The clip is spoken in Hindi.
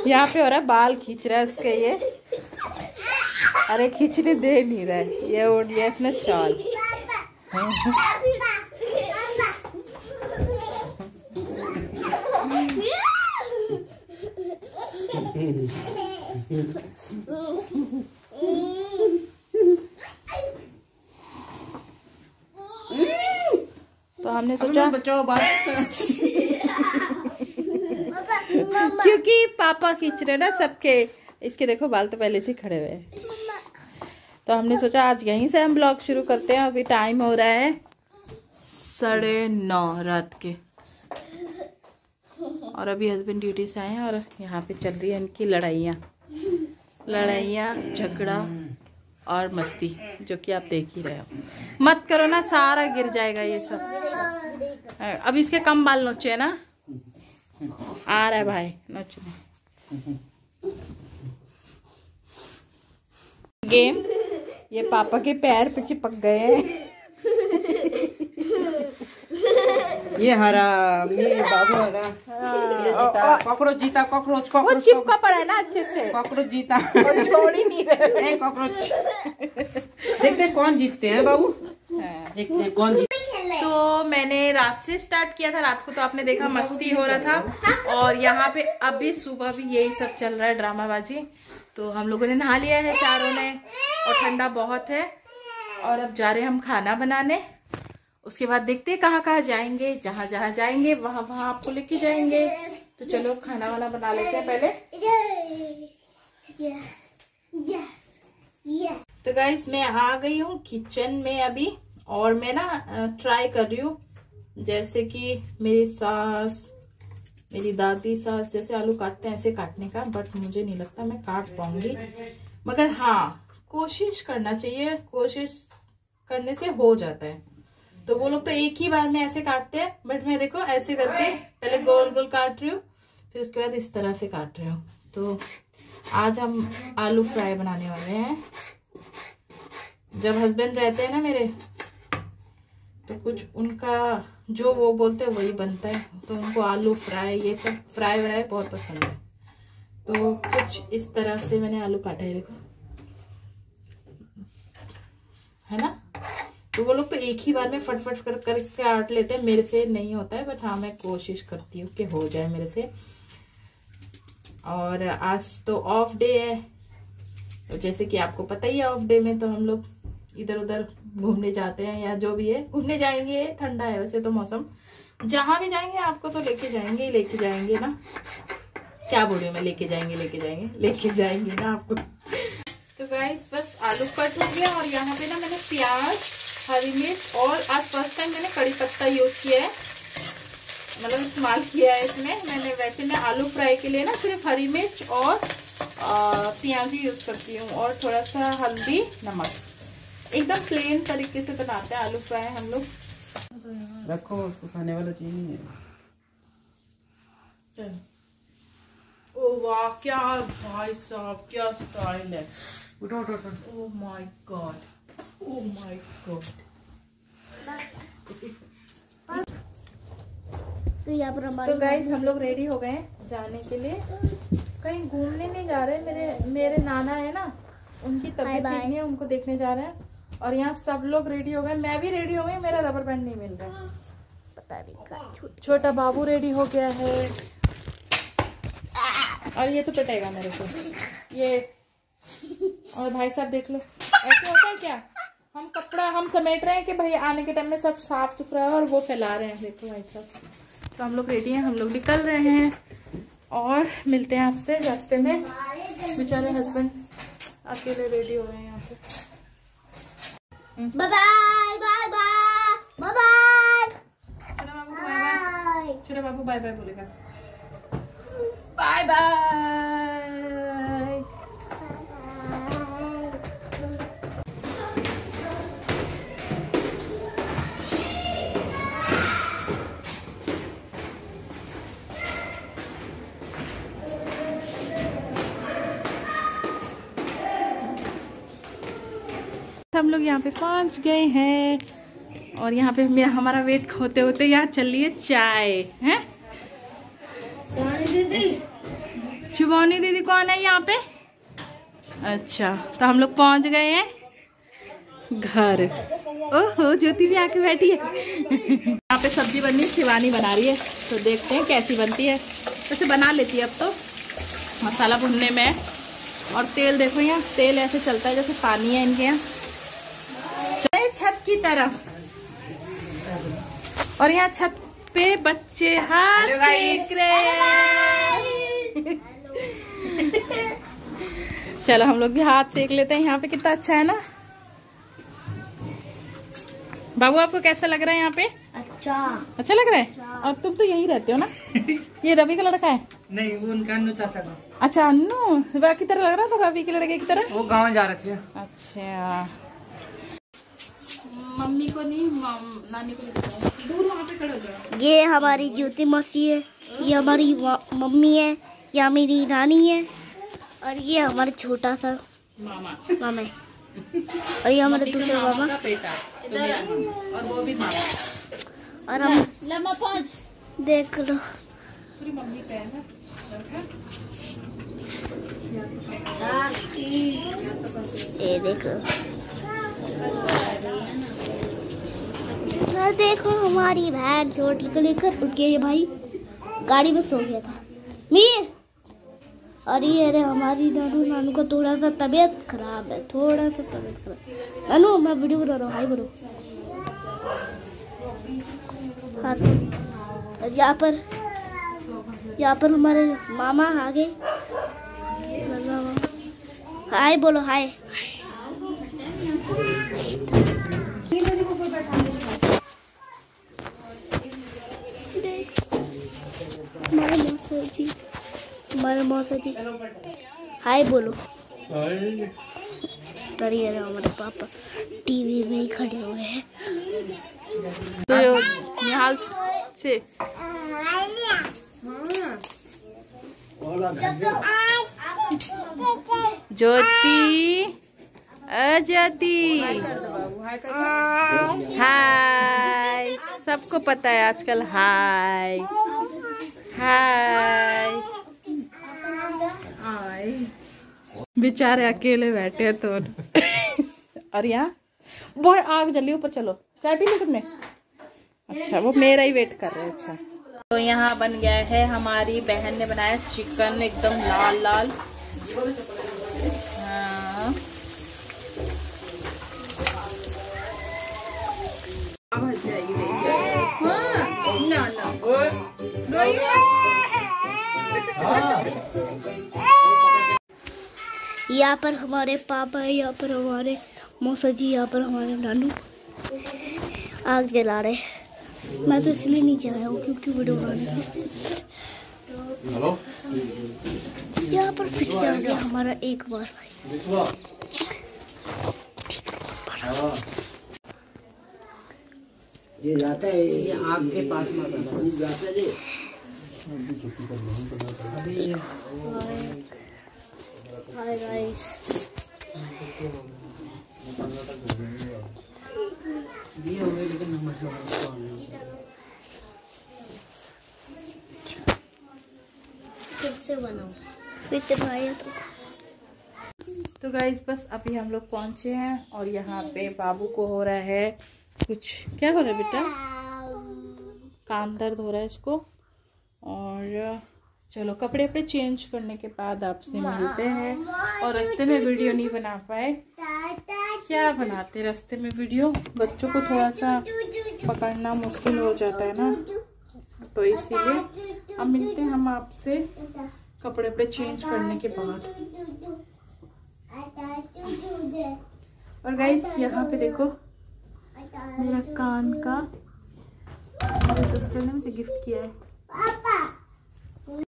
यहाँ पे हो रहा है, बाल खींच रहा है उसके ये। अरे खींचने दे नहीं रहा है, ये उड़ गया इसने शॉल। तो हमने सोचा बचाओ बात क्योंकि पापा खींच रहे ना सबके, इसके देखो बाल तो पहले से खड़े हुए हैं। तो हमने सोचा आज यहीं से हम ब्लॉग शुरू करते हैं। अभी टाइम हो रहा है 9:30 रात के, और अभी हस्बैंड ड्यूटी से आए हैं और यहाँ पे चल रही है इनकी लड़ाइयाँ झगड़ा और मस्ती, जो कि आप देख ही रहे हो। मत करो ना, सारा गिर जाएगा ये सब। अब इसके कम बाल नोचे ना, आ रहा है भाई नोचने। गेम ये पापा के पैर पे चिपक गए हैं। ये हरा मेरे बाबू हरा। कॉकरोच जीता, कॉकरोच वो चिपका पड़ा है ना अच्छे से। कॉकरोच जीता, छोड़ ही नहीं रहे। कॉकरोच। देखते कौन जीतते हैं बाबू, देखते कौन जीत। तो मैंने रात से स्टार्ट किया था, रात को तो आपने देखा मस्ती हो रहा था, और यहाँ पे अभी सुबह भी यही सब चल रहा है, ड्रामाबाजी। तो हम लोगों ने नहा लिया है चारों ने, और ठंडा बहुत है, और अब जा रहे हैं हम खाना बनाने। उसके बाद देखते हैं कहाँ कहाँ जाएंगे, जहाँ जहाँ जाएंगे वहाँ वहाँ आपको लेके जाएंगे। तो चलो खाना वाना बना लेते हैं पहले। तो गाइस मैं आ गई हूँ किचन में अभी, और मैं ना ट्राई कर रही हूँ, जैसे कि मेरी सास, मेरी दादी सास जैसे आलू काटते हैं ऐसे काटने का, बट मुझे नहीं लगता मैं काट पाऊंगी। मगर हाँ, कोशिश करना चाहिए, कोशिश करने से हो जाता है। तो वो लोग तो एक ही बार में ऐसे काटते हैं, बट मैं देखो ऐसे करके पहले गोल गोल काट रही हूँ, फिर उसके बाद इस तरह से काट रही हूँ। तो आज हम आलू फ्राई बनाने वाले हैं। जब हस्बैंड रहते हैं ना मेरे, तो कुछ उनका जो वो बोलते हैं वही बनता है। तो उनको आलू फ्राई, ये सब फ्राई व्राई बहुत पसंद है। तो कुछ इस तरह से मैंने आलू काटा है, देखो, है ना। तो वो लोग तो एक ही बार में फटफट कर काट लेते हैं, मेरे से नहीं होता है, बट हाँ मैं कोशिश करती हूँ कि हो जाए मेरे से। और आज तो ऑफ डे है, तो जैसे कि आपको पता ही है ऑफ डे में तो हम लोग इधर उधर घूमने जाते हैं, या जो भी है घूमने जाएंगे। ठंडा है वैसे तो मौसम, जहां भी जाएंगे आपको तो लेके जाएंगे ना। क्या बोल रही हूँ मैं, लेके जाएंगे ना आपको। तो गाइस बस आलू कट हो गया, और यहाँ पे ना मैंने प्याज, हरी मिर्च, और आज फर्स्ट टाइम मैंने कड़ी पत्ता यूज किया है, मतलब इस्तेमाल किया है इसमें। मैंने वैसे मैं आलू फ्राई के लिए ना सिर्फ हरी मिर्च और प्याज ही यूज करती हूँ, और थोड़ा सा हल्दी, नमक। एकदम प्लेन तरीके से बनाते हैं आलू फ्राई हम लोग। रखो, उसको खाने वाला चीज नहीं है। ओ वाह, क्या भाई साहब, क्या स्टाइल है। उठो। Oh my god. तो गाइस हम लोग रेडी हो गए हैं जाने के लिए। कहीं घूमने नहीं जा रहे, मेरे नाना है ना, उनकी तबीयत ठीक नहीं है, उनको देखने जा रहे हैं। और यहाँ सब लोग रेडी हो गए, मैं भी रेडी हो गई, मेरा रबर बैंड नहीं मिल रहा है, पता नहीं। छोटा बाबू रेडी हो गया है, और ये तो पिटेगा मेरे को ये। और भाई साहब देख लो, ऐसे होता है क्या, हम कपड़ा हम समेट रहे हैं कि भाई आने के टाइम में सब साफ सुथरा है, और वो फैला रहे हैं, देखो भाई साहब। तो हम लोग रेडी हैं, हम लोग निकल रहे हैं, और मिलते हैं आपसे रास्ते में। बेचारे हस्बैंड अकेले रेडी हो गए हैं यहाँ पे। Bye bye bye bye bye. छोटा बाबू बाय बाय बोलेगा, बाय बाय। हम लोग यहाँ पे पहुंच गए हैं, और यहाँ पे हमारा वेट होते होते यहाँ चल रही है चाय है। शिवानी दीदी कौन है यहाँ पे? अच्छा, तो हम लोग पहुंच गए हैं घर। ओहो, ज्योति भी आके बैठी है। यहाँ पे सब्जी बननी है, शिवानी बना रही है, तो देखते हैं कैसी बनती है। वैसे बना लेती है अब तो, मसाला भुनने में। और तेल देखो, यहाँ तेल ऐसे चलता है जैसे पानी है इनके यहाँ। छत की तरफ, और यहाँ छत पे बच्चे हाथ देख रहे। चलो हम लोग भी हाथ सेक लेते हैं। यहाँ पे कितना अच्छा है ना। बाबू आपको कैसा लग रहा है यहाँ पे? अच्छा लग रहा है। और तुम तो यहीं रहते हो ना? ये रवि का लड़का है? नहीं, वो उनका अन्नू चाचा का। अच्छा, अन्नू वह की तरह लग रहा था, रवि के लड़के की तरह। वो गाँव जा रखे है। अच्छा, मम्मी को नहीं, नानी को नहीं। दूर वहाँ पे खड़े हो जाओ। ये हमारी ज्योति मौसी है, ये हमारी मम्मी है, ये मेरी नानी है, और ये हमारा छोटा सा मामा है, और ये हमारे दूसरे मामा का बेटा, तो मेरा मामा, और वो भी मामा। और हम लम्बा पहुंच देख लो पूरी मम्मी का है ना। ये देखो, देखो हमारी बहन छोटी को लेकर उठ गई है भाई, गाड़ी में सो गया था मीर। और ये रे हमारी नानू का थोड़ा सा तबीयत खराब है, थोड़ा सा तबीयत खराब। नानू मैं वीडियो बना रहा हूँ, हाय बोलो। हाँ, और यहाँ पर हमारे मामा आ गए। हाय बोलो, हाय। हमारे मौसा जी हाय बोलो। डरिए ना, हमारे पापा टीवी में ही खड़े हुए हैं। तो यहाँ से ज्योति, ज्योति हाय। सबको पता है आजकल हाय हाय। बेचारे अकेले बैठे तो। और यहाँ बहुत आग जली, ऊपर चलो चाय पी लो तुमने। अच्छा, वो मेरा ही वेट कर रहे हैं। अच्छा, तो यहाँ बन गया है, हमारी बहन ने बनाया चिकन एकदम लाल लाल। हाँ, यहाँ पर हमारे पापा है, यहाँ पर हमारे मौसा जी, यहाँ पर हमारे नानू आग जला रहे। मैं तो इसलिए नीचे आया हूँ क्योंकि वीडियो बनाने की। यहाँ पर फिर से आ गया हमारा एक बार भाई। ये जाता है, ये आग के पास मत जाता है। हाय गाइस, ये हो गए, लेकिन नंबर फिर से बनाओ, फिर से भाई। तो गाइस बस अभी हम लोग पहुंचे हैं, और यहाँ पे बाबू को हो रहा है कुछ, क्या हो रहा है बेटा? कान दर्द हो रहा है इसको। और चलो कपड़े पे चेंज करने के बाद आपसे मिलते हैं। और रास्ते में वीडियो नहीं बना पाए, क्या बनाते रास्ते में वीडियो, बच्चों को थोड़ा सा पकड़ना मुश्किल हो जाता है ना, तो इसीलिए अब मिलते हैं हम आपसे कपड़े पे चेंज करने के बाद। और गाइस यहाँ पे देखो मेरा कान का, मेरे सिस्टर ने मुझे गिफ्ट किया है।